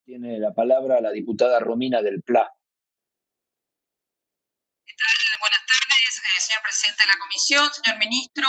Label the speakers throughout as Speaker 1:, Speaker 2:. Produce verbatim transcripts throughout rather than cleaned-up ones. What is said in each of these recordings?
Speaker 1: Tiene la palabra la diputada Romina del Pla.
Speaker 2: ¿Qué tal? Buenas tardes, eh, señor presidente de la comisión, señor ministro.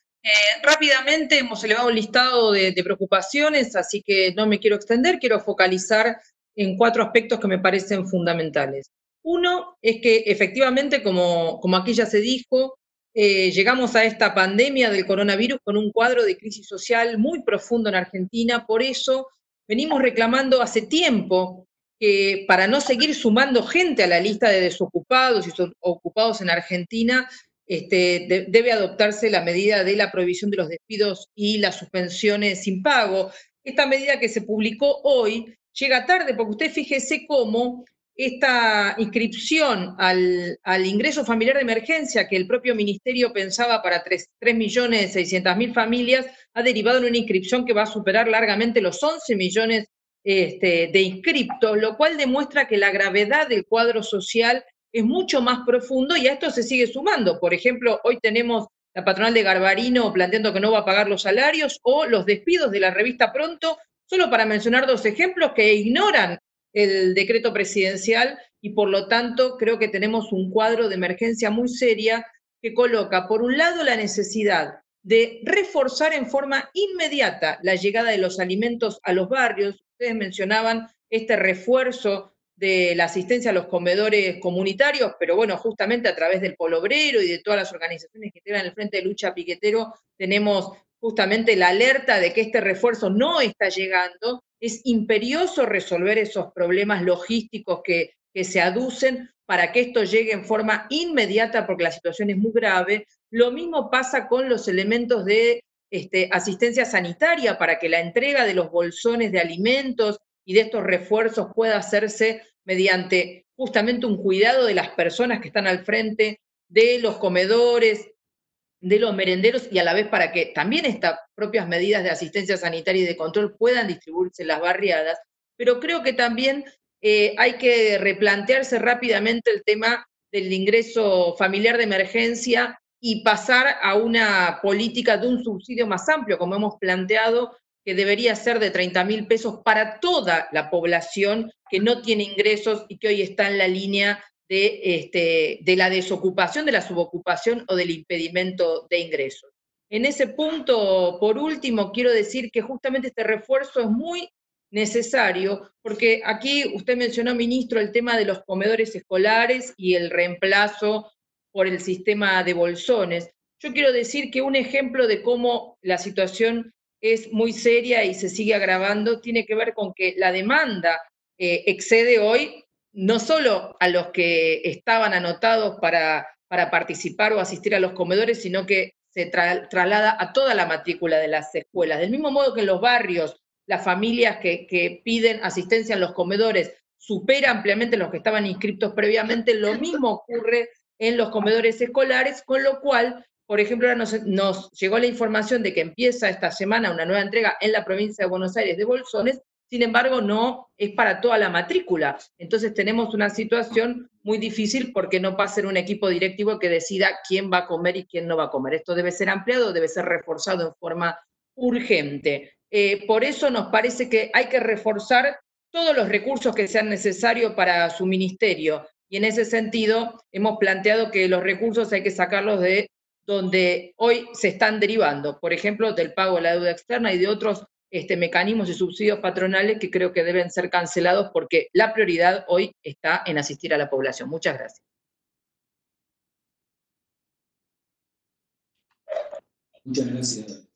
Speaker 2: Eh, rápidamente hemos elevado un listado de, de preocupaciones, así que no me quiero extender, quiero focalizar en cuatro aspectos que me parecen fundamentales. Uno es que efectivamente, como, como aquí ya se dijo, eh, llegamos a esta pandemia del coronavirus con un cuadro de crisis social muy profundo en Argentina, por eso venimos reclamando hace tiempo que para no seguir sumando gente a la lista de desocupados y ocupados en Argentina, este, de, debe adoptarse la medida de la prohibición de los despidos y las suspensiones sin pago. Esta medida que se publicó hoy llega tarde, porque usted fíjese cómo esta inscripción al, al ingreso familiar de emergencia que el propio ministerio pensaba para tres millones seiscientas mil familias ha derivado en una inscripción que va a superar largamente los once millones este, de inscriptos, lo cual demuestra que la gravedad del cuadro social es mucho más profundo y a esto se sigue sumando. Por ejemplo, hoy tenemos la patronal de Garbarino planteando que no va a pagar los salarios o los despidos de la revista Pronto, solo para mencionar dos ejemplos que ignoran el decreto presidencial y por lo tanto creo que tenemos un cuadro de emergencia muy seria que coloca, por un lado, la necesidad de reforzar en forma inmediata la llegada de los alimentos a los barrios. Ustedes mencionaban este refuerzo de la asistencia a los comedores comunitarios, pero bueno, justamente a través del Polo Obrero y de todas las organizaciones que integran el Frente de Lucha Piquetero, tenemos justamente la alerta de que este refuerzo no está llegando. Es imperioso resolver esos problemas logísticos que, que se aducen para que esto llegue en forma inmediata, porque la situación es muy grave. Lo mismo pasa con los elementos de este, asistencia sanitaria para que la entrega de los bolsones de alimentos y de estos refuerzos pueda hacerse mediante justamente un cuidado de las personas que están al frente de los comedores, de los merenderos y a la vez para que también estas propias medidas de asistencia sanitaria y de control puedan distribuirse en las barriadas. Pero creo que también eh, hay que replantearse rápidamente el tema del ingreso familiar de emergencia y pasar a una política de un subsidio más amplio, como hemos planteado, que debería ser de treinta mil pesos para toda la población que no tiene ingresos y que hoy está en la línea de, este, de la desocupación, de la subocupación o del impedimento de ingresos. En ese punto, por último, quiero decir que justamente este refuerzo es muy necesario, porque aquí usted mencionó, ministro, el tema de los comedores escolares y el reemplazo por el sistema de bolsones. Yo quiero decir que un ejemplo de cómo la situación es muy seria y se sigue agravando tiene que ver con que la demanda eh, excede hoy no solo a los que estaban anotados para, para participar o asistir a los comedores, sino que se tra traslada a toda la matrícula de las escuelas. Del mismo modo que en los barrios, las familias que, que piden asistencia en los comedores supera ampliamente los que estaban inscritos previamente, lo mismo ocurre en los comedores escolares, con lo cual, por ejemplo, ahora nos, nos llegó la información de que empieza esta semana una nueva entrega en la provincia de Buenos Aires de bolsones. Sin embargo, no es para toda la matrícula. Entonces tenemos una situación muy difícil porque no pasa en un equipo directivo que decida quién va a comer y quién no va a comer. Esto debe ser ampliado, debe ser reforzado en forma urgente. Eh, por eso nos parece que hay que reforzar todos los recursos que sean necesarios para su ministerio. Y en ese sentido, hemos planteado que los recursos hay que sacarlos de donde hoy se están derivando, por ejemplo, del pago de la deuda externa y de otros este, mecanismos y subsidios patronales que creo que deben ser cancelados porque la prioridad hoy está en asistir a la población. Muchas gracias.
Speaker 1: Muchas gracias.